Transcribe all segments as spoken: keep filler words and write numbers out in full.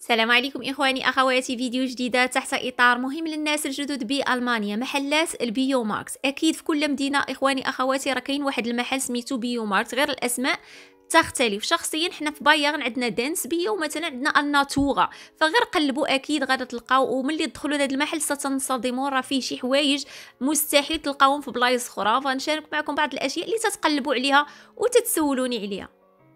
السلام عليكم إخواني أخواتي، فيديو جديدة تحت إطار مهم للناس الجدد بألمانيا. محلات البيو ماركت أكيد في كل مدينة إخواني أخواتي راه كاين واحد المحل سميتو بيو ماركت، غير الأسماء تختلف. شخصيا حنا في بايرن عندنا دانس بيو ومثلا عندنا الناتورا، فغير قلبوا اكيد غادا تلقاو. وملي تدخلوا لهذا المحل ستنصدموا، راه فيه شي حوايج مستحيل تلقاوهم في بلايص اخرى. فنشارك معكم بعض الاشياء اللي تتقلبوا عليها وتتسولوني عليها.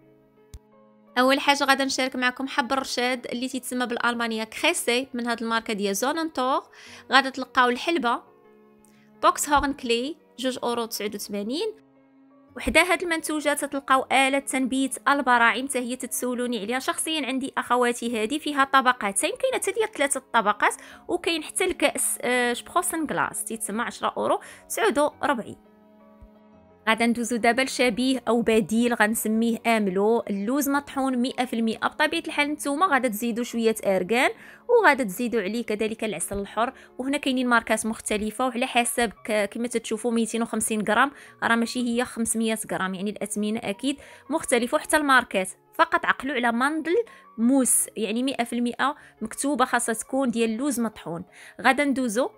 اول حاجه غادا نشارك معكم حب الرشاد اللي تيتسمى بالالمانيه كريسي من هاد الماركه ديال زوننتور. غادا تلقاو الحلبه بوكس هورن كلي جوج اورو تسعة وثمانين. وحدا هاد المنتوجات تلقاو آلة تنبيت البراعم، حتى هي تتسولوني عليها. شخصيا عندي اخواتي هذه فيها طبقتين، كاينه حتى ديال ثلاثه طبقات، وكاين حتى الكاس آه شبروسن كلاس تيتسمى عشرة اورو تسعة وأربعين. غادا ندوزو دابا لشبيه او بديل غنسميه املو. اللوز مطحون مئة في المئة. بطبيعه الحال نتوما غادا تزيدوا شويه ارغان وغادا تزيدوا عليه كذلك العسل الحر. وهنا كاينين ماركات مختلفه وعلى حسب كما تتشوفوا مئتين وخمسين غرام، راه ماشي هي خمسمية غرام، يعني الاثمنه اكيد مختلفه. وحتى الماركات فقط عقلوا على ماندل موس، يعني مئة في المئة مكتوبه خاصها تكون ديال اللوز مطحون. غادا ندوزو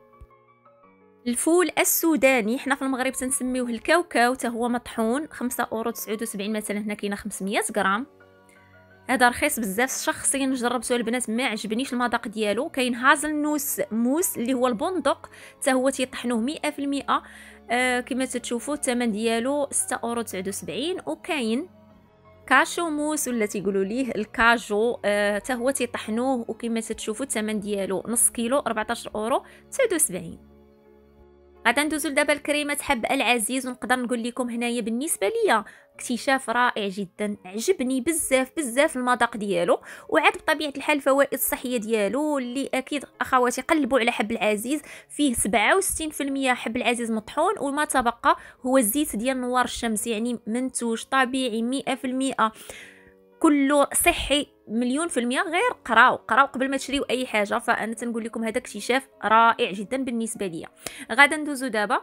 الفول السوداني، حنا في المغرب تنسميوه الكاوكاو، حتى هو مطحون خمسة اورو تسعة وسبعين. مثلا هنا كاينه خمسمية غرام، هذا رخيص بزاف. شخصيا جربته البنات ما عجبنيش المذاق ديالو. كاين هازل نوس موس اللي هو البندق، حتى هو تيطحنوه مئة في المئة. آه كما تشوفوا الثمن ديالو ستة اورو تسعة وسبعين. وكاين كاشو موس ولا تيقولوا ليه الكاجو، حتى آه هو تيطحنوه، وكما تشوفوا الثمن ديالو نص كيلو أربعطاش اورو تسعة وسبعين. غادا ندوزو دابا لكريمه حب العزيز. ونقدر نقول لكم هنايا بالنسبه ليا اكتشاف رائع جدا، عجبني بزاف بزاف المذاق ديالو، وعاد بطبيعه الحال الفوائد الصحيه ديالو اللي اكيد اخواتي قلبوا على حب العزيز. فيه سبعة وستين في المئة حب العزيز مطحون، وما تبقى هو الزيت ديال نوار الشمس، يعني منتوج طبيعي مئة في المئة، كله صحي مليون في المية. غير قراو قراو قبل ما تشريو اي حاجه. فانا تنقول لكم هذا اكتشاف رائع جدا بالنسبه ليا. غادا ندوزو دابا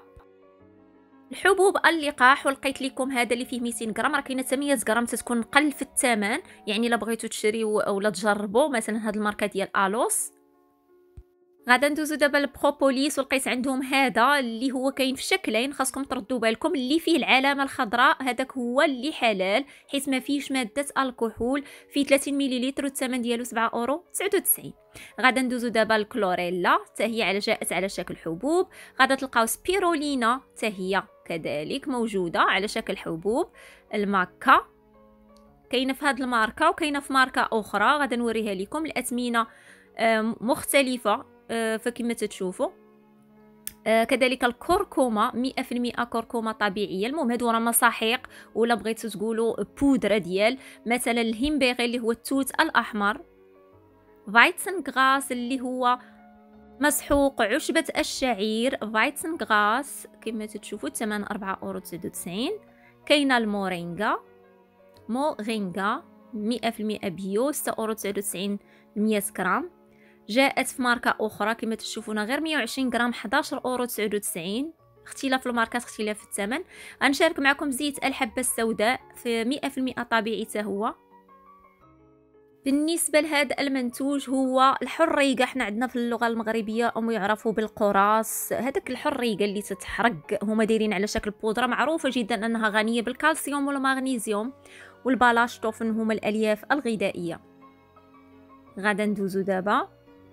الحبوب اللقاح، ولقيت لكم هذا اللي فيه مئتين غرام، راه كاينه حتى مية غرام تتكون قل في الثمن. يعني الا بغيتو تشريو اولا تجربوا مثلا هاد الماركه ديال الوس. غادا ندوزو دابا لبروبوليس، ولقيت عندهم هذا اللي هو كاين في شكلين، خاصكم تردوا بالكم. اللي فيه العلامه الخضراء هذاك هو اللي حلال، حيت ما فيهش ماده الكحول، فيه ثلاثين مليلتر والثمن ديالو سبعة اورو تسعة وتسعين. غادا ندوزو دابا لكلوريلا، حتى هي على جاءت على شكل حبوب. غادا تلقاو سبيرولينا، حتى هي كذلك موجوده على شكل حبوب. الماكا كاينه في هذه الماركه وكاينه في ماركه اخرى، غادا نوريها لكم. الاثمنه مختلفه فكما تتشوفوا. آه كذلك الكركومه مئة في المئة كركومه طبيعيه. المهم هادو راه مساحيق، ولا بغيتو تقولوا بودره ديال مثلا الهيمبيغي اللي هو التوت الاحمر. فايتسن غراس اللي هو مسحوق عشبه الشعير. فايتسن غراس كما تتشوفوا الثمن أربعة اورو تسعة وتسعين. كاينه المورينغا مورينغا مئة في المئة بيو ستة اورو تسعة وتسعين مية غرام. جاءت في ماركه اخرى كما تشوفون غير مئة وعشرين غرام حداش اورو تسعة وتسعين. اختلاف الماركات اختلاف الثمن. غنشارك معكم زيت الحبه السوداء في مئة في المئة طبيعي حتى هو. بالنسبه لهذا المنتوج هو الحريقه، احنا عندنا في اللغه المغربيه هم يعرفوا بالقراص. هذاك الحريقه اللي تتحرق هما دايرين على شكل بودره، معروفه جدا انها غنيه بالكالسيوم والمغنيسيوم والبالاشتوفن، هما الالياف الغذائيه. غادا ندوزو دابا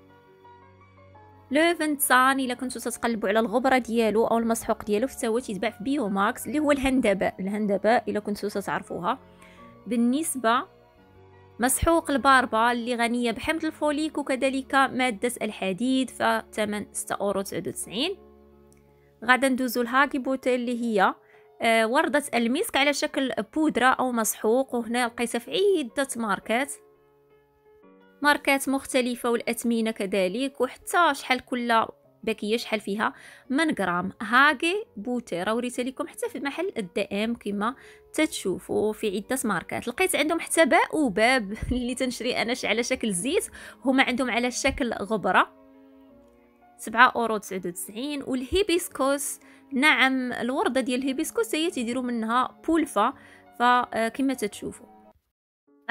لوفنتسان. الا كنتو تتقلبوا على الغبره ديالو او المسحوق ديالو، حتى هو تيتباع في بيو ماكس، اللي هو الهندباء. الهندباء الا كنتو تتعرفوها. بالنسبه مسحوق الباربا اللي غنيه بحمض الفوليك وكذلك ماده الحديد، فثمن ستة اورو تسعة وتسعين. غادا ندوزو لهاكي بوتي اللي هي آه ورده المسك على شكل بودره او مسحوق، وهنا لقيتها في عده ماركات ماركات مختلفه والاثمنه كذلك. وحتى شحال كل باكيه شحال فيها من غرام. هاكي بوتي راه وريت لكم حتى في محل الدائم كما تتشوفوا في عده ماركات. لقيت عندهم حتى باء وباب اللي تنشري انا على شكل زيت، هما عندهم على شكل غبره سبعة اورو تسعة وتسعين. والهيبيسكوس، نعم الورده ديال الهيبيسكوس هي تيديروا منها بولفه، فكما تتشوفوا.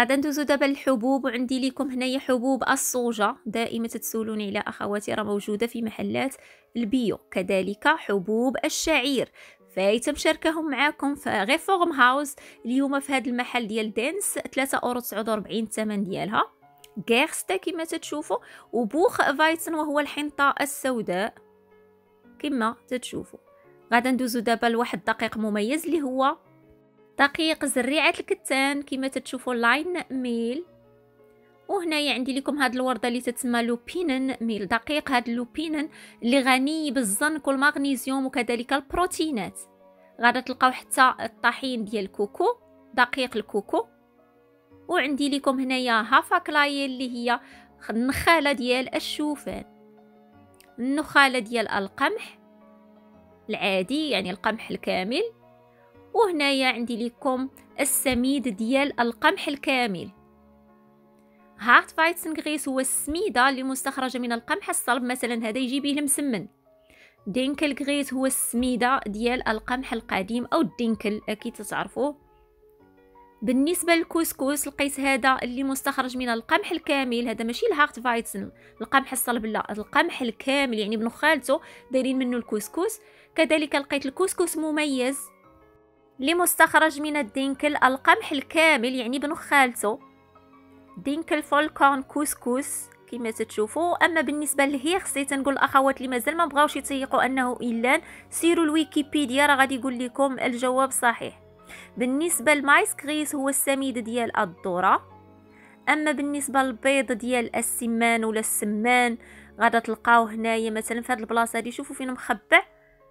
غادا ندوزو دابا للحبوب، وعندي لكم هنايا حبوب الصوجة، دائما تتسولوني على اخواتي، راه موجوده في محلات البيو. كذلك حبوب الشعير فايته مشاركاهم معاكم غير فورم هاوس اليوم في هذا المحل ديال دينس، ثلاثة اورو تسعة وأربعين الثمن ديالها. غيرستا كما تتشوفوا، وبوخ فايتن وهو الحنطه السوداء كما تتشوفوا. غادا ندوزو دابا لواحد الدقيق مميز اللي هو دقيق زريعه الكتان كما تتشوفوا لاين ميل. وهنايا عندي لكم هاد الورده اللي تتسمى لوبينن ميل، دقيق هاد اللوبينن اللي غني بالزنك والمغنيسيوم وكذلك البروتينات. غادا تلقاو حتى الطحين ديال الكوكو، دقيق الكوكو. وعندي لكم هنايا هافاكلاي اللي هي النخاله ديال الشوفان، النخاله ديال القمح العادي يعني القمح الكامل. وهنايا عندي لكم السميد ديال القمح الكامل. هارت فايتسنغريس هو السميده اللي مستخرجه من القمح الصلب، مثلا هذا يجي به المسمن. دينكل غريس هو السميده ديال القمح القديم او الدينكل اكيد تعرفوه. بالنسبه للكسكس لقيت هذا اللي مستخرج من القمح الكامل، هذا ماشي الهارت فايتسن القمح الصلب، لا القمح الكامل يعني بنخالته دايرين منه الكسكس. كذلك لقيت الكسكس مميز اللي مستخرج من الدينكل القمح الكامل يعني بنخالته، دينكل فولكورن كوسكوس كما تتشوفوا. اما بالنسبه للهيرسي تنقول الاخوات اللي مازال ما بغاوش يتيقوا انه ايلان، سيروا الويكيبيديا راه غادي يقول لكم الجواب صحيح. بالنسبه للمايس كريس هو السميد ديال الذره. اما بالنسبه للبيض ديال السمان ولا السمان غادا تلقاو هنايا مثلا في هذه البلاصه هذه، شوفوا فين مخبع.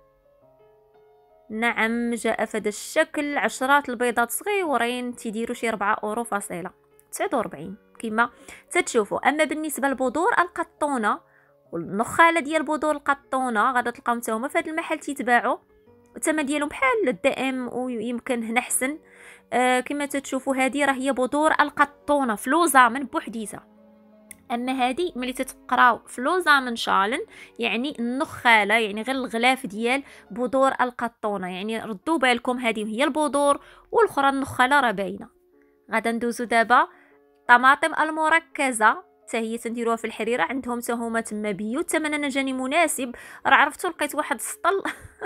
نعم جاء في هذا الشكل عشرات البيضات صغيورين تيديروا شي أربعة اورو فاصله تسعة وأربعين كما تتشوفوا. اما بالنسبه لبذور القطونه والنخاله ديال بذور القطونه غادا تلقاو حتى هما في هذا المحل تيتباعوا، الثمن ديالهم بحال الدائم ويمكن هنا احسن. آه كما تتشوفوا هذه راه هي بذور القطونه فلوزا من بوحديتها. اما هذه ملي تتقراو فلوزا من شالن يعني النخاله يعني غير الغلاف ديال بذور القطونه، يعني ردوا بالكم هذه هي البذور والاخرى النخاله راه باينه. غادا ندوزو دابا طماطم المركزه حتى هي تنديروها في الحريره، عندهم حتى هما تما بيو. الثمن انا جاني مناسب، راه عرفتو لقيت واحد السطل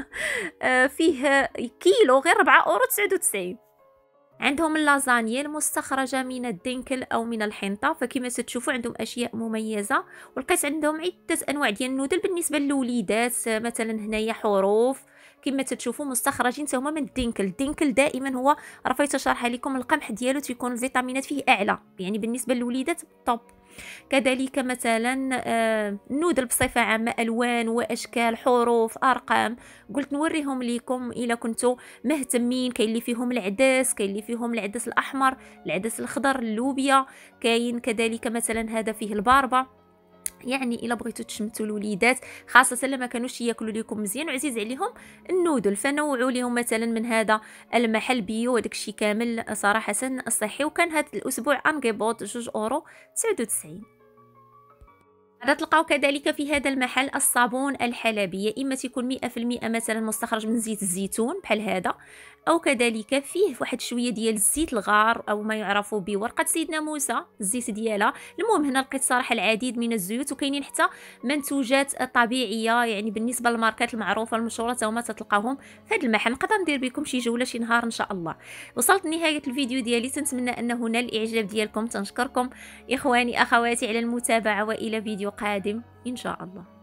فيه كيلو غير أربعة اورو تسعة وتسعين. عندهم اللازانيا المستخرجه من الدينكل او من الحنطه، فكما تشوفوا عندهم اشياء مميزه. ولقيت عندهم عده انواع ديال النودل بالنسبه للوليدات، مثلا هنايا حروف كما تشوفوا مستخرجين هما من الدينكل. الدينكل دائما هو رفيت شرح لكم القمح ديالو تيكون الفيتامينات فيه اعلى، يعني بالنسبه للوليدات طوب. كذلك مثلا آه النودل بصفه عامه الوان واشكال حروف ارقام، قلت نوريهم لكم الا كنتوا مهتمين. كاين اللي فيهم العدس، كاين اللي فيهم العدس الاحمر، العدس الخضر، اللوبيا، كاين كذلك مثلا هذا فيه الباربه. يعني الا بغيتوا تشمتوا الوليدات خاصه لما كانوش ياكلوا لكم مزيان وعزيز عليهم النودل، فنوعوا لهم مثلا من هذا المحل بيو، هذاك الشيء كامل صراحه صحي. وكان هذا الاسبوع انقباض جوج اورو تسعة وتسعين. غادا تلقاو كذلك في هذا المحل الصابون الحلبي، يا اما تيكون مئة في المئة مثلا مستخرج من زيت الزيتون بحال هذا، او كذلك فيه واحد شويه ديال الزيت الغار او ما يعرف بورقه سيدنا موسى الزيت ديالها. المهم هنا لقيت صراحه العديد من الزيوت، وكاينين حتى منتوجات طبيعيه يعني بالنسبه للماركات المعروفه المشهوره هما تلقاوهم في هذا المحل. نقدر ندير بكم شي جوله شي نهار ان شاء الله. وصلت لنهايه الفيديو ديالي، تنتمنى انه نال الاعجاب ديالكم. تنشكركم اخواني اخواتي على المتابعه، والى فيديو قادم ان شاء الله.